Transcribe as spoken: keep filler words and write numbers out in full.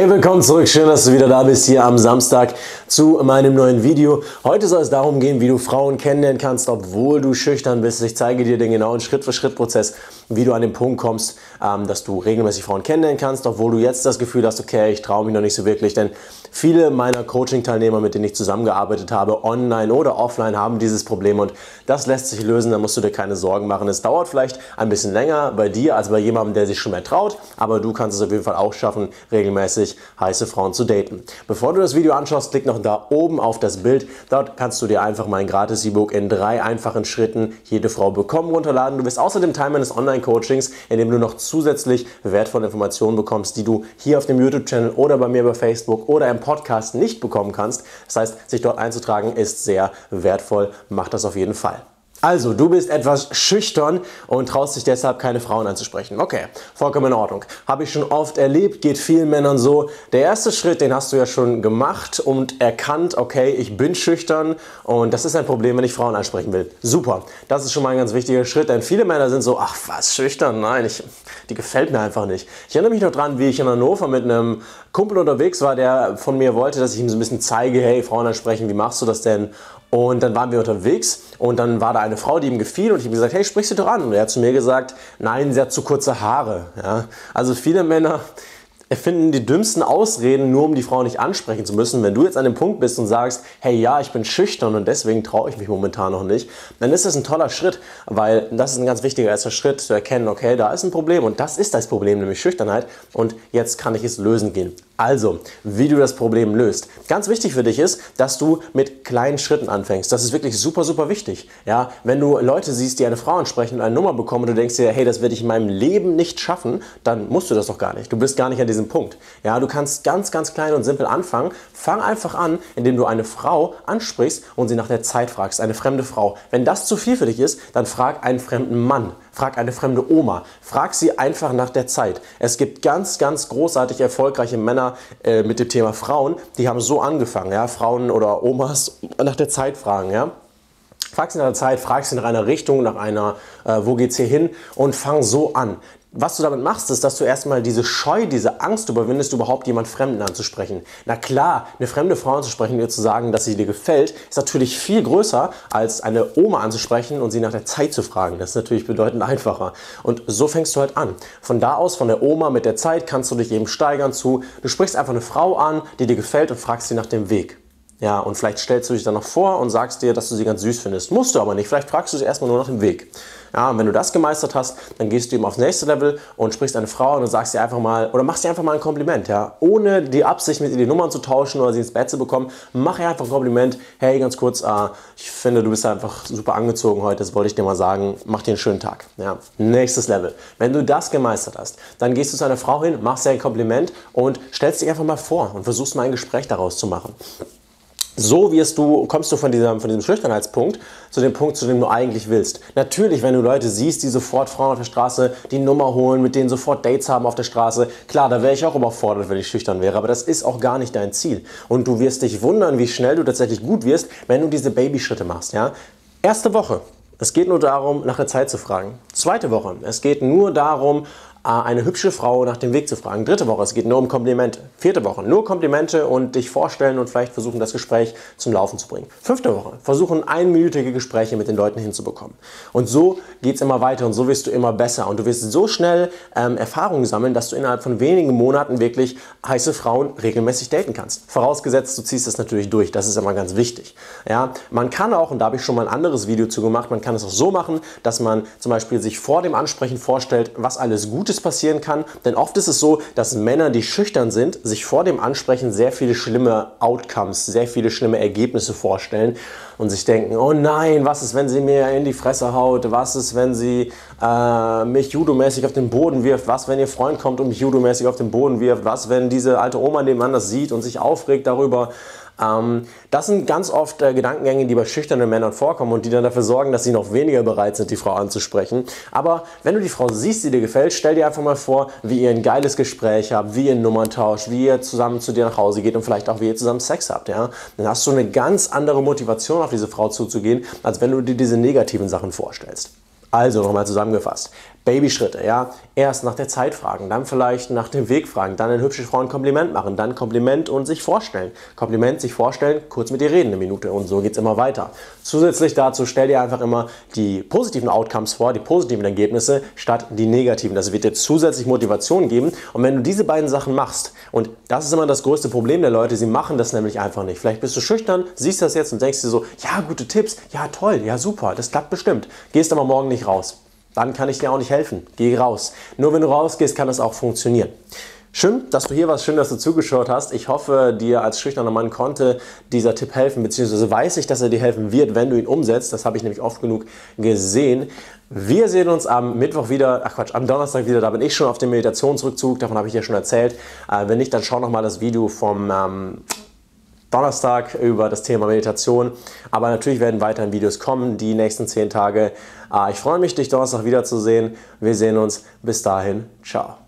Hey, willkommen zurück. Schön, dass du wieder da bist hier am Samstag zu meinem neuen Video. Heute soll es darum gehen, wie du Frauen kennenlernen kannst, obwohl du schüchtern bist. Ich zeige dir den genauen Schritt-für-Schritt-Prozess, wie du an den Punkt kommst, ähm, dass du regelmäßig Frauen kennenlernen kannst, obwohl du jetzt das Gefühl hast, okay, ich traue mich noch nicht so wirklich. Denn viele meiner Coaching-Teilnehmer, mit denen ich zusammengearbeitet habe, online oder offline, haben dieses Problem und das lässt sich lösen. Da musst du dir keine Sorgen machen. Es dauert vielleicht ein bisschen länger bei dir als bei jemandem, der sich schon mehr traut, aber du kannst es auf jeden Fall auch schaffen, regelmäßig heiße Frauen zu daten. Bevor du das Video anschaust, klick noch da oben auf das Bild. Dort kannst du dir einfach mein gratis E-Book in drei einfachen Schritten Jede Frau bekommen runterladen. Du bist außerdem Teil meines Online-Coachings, in dem du noch zusätzlich wertvolle Informationen bekommst, die du hier auf dem YouTube-Channel oder bei mir bei Facebook oder im Podcast nicht bekommen kannst. Das heißt, sich dort einzutragen ist sehr wertvoll. Mach das auf jeden Fall. Also, du bist etwas schüchtern und traust dich deshalb, keine Frauen anzusprechen. Okay, vollkommen in Ordnung. Habe ich schon oft erlebt, geht vielen Männern so. Der erste Schritt, den hast du ja schon gemacht und erkannt, okay, ich bin schüchtern und das ist ein Problem, wenn ich Frauen ansprechen will. Super, das ist schon mal ein ganz wichtiger Schritt, denn viele Männer sind so, ach was, schüchtern? Nein, ich, die gefällt mir einfach nicht. Ich erinnere mich noch dran, wie ich in Hannover mit einem Kumpel unterwegs war, der von mir wollte, dass ich ihm so ein bisschen zeige, hey, Frauen ansprechen, wie machst du das denn? Und dann waren wir unterwegs und dann war da eine Frau, die ihm gefiel und ich habe gesagt, hey, sprich sie doch an. Und er hat zu mir gesagt, nein, sie hat zu kurze Haare. Ja? Also viele Männer erfinden die dümmsten Ausreden, nur um die Frau nicht ansprechen zu müssen. Wenn du jetzt an dem Punkt bist und sagst, hey, ja, ich bin schüchtern und deswegen traue ich mich momentan noch nicht, dann ist das ein toller Schritt, weil das ist ein ganz wichtiger erster Schritt, zu erkennen, okay, da ist ein Problem und das ist das Problem, nämlich Schüchternheit und jetzt kann ich es lösen gehen. Also, wie du das Problem löst. Ganz wichtig für dich ist, dass du mit kleinen Schritten anfängst. Das ist wirklich super, super wichtig. Ja, wenn du Leute siehst, die eine Frau ansprechen und eine Nummer bekommen und du denkst dir, hey, das werde ich in meinem Leben nicht schaffen, dann musst du das doch gar nicht. Du bist gar nicht an diesem Punkt. Ja, du kannst ganz, ganz klein und simpel anfangen. Fang einfach an, indem du eine Frau ansprichst und sie nach der Zeit fragst, eine fremde Frau. Wenn das zu viel für dich ist, dann frag einen fremden Mann. Frag eine fremde Oma. Frag sie einfach nach der Zeit. Es gibt ganz, ganz großartig erfolgreiche Männer äh, mit dem Thema Frauen, die haben so angefangen. Ja? Frauen oder Omas nach der Zeit fragen. Ja? Frag sie nach der Zeit, frag sie nach einer Richtung, nach einer, äh, wo geht's hier hin und fang so an. Was du damit machst, ist, dass du erstmal diese Scheu, diese Angst überwindest, überhaupt jemand Fremden anzusprechen. Na klar, eine fremde Frau anzusprechen, ihr zu sagen, dass sie dir gefällt, ist natürlich viel größer, als eine Oma anzusprechen und sie nach der Zeit zu fragen. Das ist natürlich bedeutend einfacher. Und so fängst du halt an. Von da aus, von der Oma mit der Zeit, kannst du dich eben steigern zu, du sprichst einfach eine Frau an, die dir gefällt und fragst sie nach dem Weg. Ja, und vielleicht stellst du dich dann noch vor und sagst dir, dass du sie ganz süß findest. Musst du aber nicht. Vielleicht fragst du sie erstmal nur nach dem Weg. Ja, und wenn du das gemeistert hast, dann gehst du eben aufs nächste Level und sprichst eine Frau an und sagst ihr einfach mal, oder machst ihr einfach mal ein Kompliment. Ja, ohne die Absicht, mit ihr die Nummern zu tauschen oder sie ins Bett zu bekommen, mach ihr einfach ein Kompliment. Hey, ganz kurz, äh, ich finde, du bist einfach super angezogen heute, das wollte ich dir mal sagen. Mach dir einen schönen Tag. Ja, nächstes Level. Wenn du das gemeistert hast, dann gehst du zu einer Frau hin, machst ihr ein Kompliment und stellst dich einfach mal vor und versuchst mal ein Gespräch daraus zu machen. So wirst du, kommst du von diesem, von diesem Schüchternheitspunkt zu dem Punkt, zu dem du eigentlich willst. Natürlich, wenn du Leute siehst, die sofort Frauen auf der Straße die Nummer holen, mit denen sofort Dates haben auf der Straße, klar, da wäre ich auch überfordert, wenn ich schüchtern wäre, aber das ist auch gar nicht dein Ziel. Und du wirst dich wundern, wie schnell du tatsächlich gut wirst, wenn du diese Babyschritte machst. Ja? Erste Woche, es geht nur darum, nach der Zeit zu fragen. Zweite Woche, es geht nur darum, eine hübsche Frau nach dem Weg zu fragen. Dritte Woche, es geht nur um Komplimente. Vierte Woche, nur Komplimente und dich vorstellen und vielleicht versuchen, das Gespräch zum Laufen zu bringen. Fünfte Woche, versuchen, einminütige Gespräche mit den Leuten hinzubekommen. Und so geht es immer weiter und so wirst du immer besser. Und du wirst so schnell ähm, Erfahrungen sammeln, dass du innerhalb von wenigen Monaten wirklich heiße Frauen regelmäßig daten kannst. Vorausgesetzt, du ziehst das natürlich durch. Das ist immer ganz wichtig. Ja, man kann auch, und da habe ich schon mal ein anderes Video zu gemacht, man kann es auch so machen, dass man zum Beispiel sich vor dem Ansprechen vorstellt, was alles Gutes passieren kann, denn oft ist es so, dass Männer, die schüchtern sind, sich vor dem Ansprechen sehr viele schlimme Outcomes, sehr viele schlimme Ergebnisse vorstellen und sich denken, oh nein, was ist, wenn sie mir in die Fresse haut, was ist, wenn sie äh, mich judomäßig auf den Boden wirft, was, wenn ihr Freund kommt und mich judomäßig auf den Boden wirft, was, wenn diese alte Oma nebenan das sieht und sich aufregt darüber. Ähm, das sind ganz oft äh, Gedankengänge, die bei schüchternen Männern vorkommen und die dann dafür sorgen, dass sie noch weniger bereit sind, die Frau anzusprechen. Aber wenn du die Frau siehst, die dir gefällt, stell dir einfach mal vor, wie ihr ein geiles Gespräch habt, wie ihr Nummern tauscht, wie ihr zusammen zu dir nach Hause geht und vielleicht auch, wie ihr zusammen Sex habt. Ja? Dann hast du eine ganz andere Motivation, auf diese Frau zuzugehen, als wenn du dir diese negativen Sachen vorstellst. Also nochmal zusammengefasst. Babyschritte, ja. Erst nach der Zeit fragen, dann vielleicht nach dem Weg fragen, dann eine hübsche Frau ein Kompliment machen, dann Kompliment und sich vorstellen. Kompliment, sich vorstellen, kurz mit ihr reden, eine Minute und so geht es immer weiter. Zusätzlich dazu stell dir einfach immer die positiven Outcomes vor, die positiven Ergebnisse statt die negativen. Das wird dir zusätzlich Motivation geben und wenn du diese beiden Sachen machst, und das ist immer das größte Problem der Leute, sie machen das nämlich einfach nicht. Vielleicht bist du schüchtern, siehst das jetzt und denkst dir so, ja, gute Tipps, ja toll, ja super, das klappt bestimmt. Gehst aber morgen nicht raus. Dann kann ich dir auch nicht helfen. Geh raus. Nur wenn du rausgehst, kann das auch funktionieren. Schön, dass du hier warst. Schön, dass du zugeschaut hast. Ich hoffe, dir als schüchterner Mann konnte dieser Tipp helfen, beziehungsweise weiß ich, dass er dir helfen wird, wenn du ihn umsetzt. Das habe ich nämlich oft genug gesehen. Wir sehen uns am Mittwoch wieder, ach Quatsch, am Donnerstag wieder. Da bin ich schon auf dem Meditationsrückzug. Davon habe ich dir schon erzählt. Äh, wenn nicht, dann schau nochmal das Video vom ähm, Donnerstag über das Thema Meditation. Aber natürlich werden weiterhin Videos kommen, die nächsten zehn Tage. Ich freue mich, dich Donnerstag wiederzusehen. Wir sehen uns. Bis dahin. Ciao.